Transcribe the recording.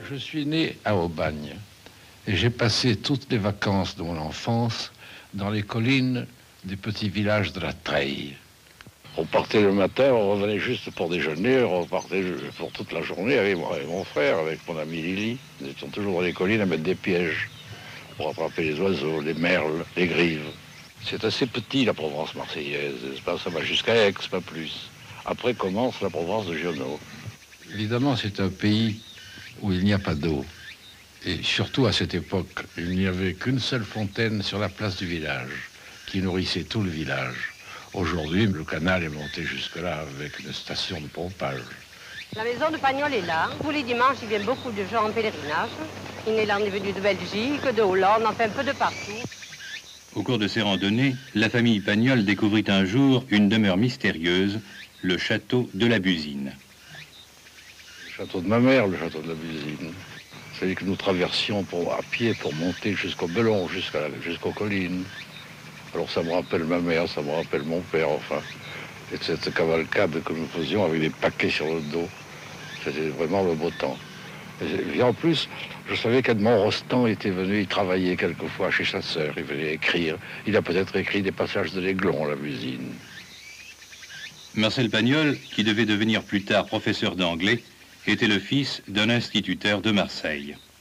Je suis né à Aubagne et j'ai passé toutes les vacances de mon enfance dans les collines des petits villages de la Treille. On partait le matin, on revenait juste pour déjeuner, on repartait pour toute la journée avec moi et mon frère, avec mon ami Lily. Nous étions toujours dans les collines à mettre des pièges pour attraper les oiseaux, les merles, les grives. C'est assez petit la Provence marseillaise, ça va jusqu'à Aix, pas plus. Après commence la Provence de Giono. Évidemment, c'est un pays où il n'y a pas d'eau. Et surtout à cette époque, il n'y avait qu'une seule fontaine sur la place du village, qui nourrissait tout le village. Aujourd'hui, le canal est monté jusque-là avec une station de pompage. La maison de Pagnol est là. Tous les dimanches, il vient beaucoup de gens en pèlerinage. Il est là, on est venu de Belgique, de Hollande, enfin un peu de partout. Au cours de ces randonnées, la famille Pagnol découvrit un jour une demeure mystérieuse, le château de la Busine. Le château de ma mère, le château de la Busine. Celui que nous traversions à pied pour monter jusqu'au Belon, jusqu'aux collines. Alors ça me rappelle ma mère, ça me rappelle mon père, enfin. Et cette cavalcade que nous faisions avec des paquets sur le dos. C'était vraiment le beau temps. Et en plus, je savais qu'Edmond Rostand était venu y travailler quelquefois chez Chasseur. Il venait écrire. Il a peut-être écrit des passages de l'Aiglon, la Busine. Marcel Pagnol, qui devait devenir plus tard professeur d'anglais, était le fils d'un instituteur de Marseille.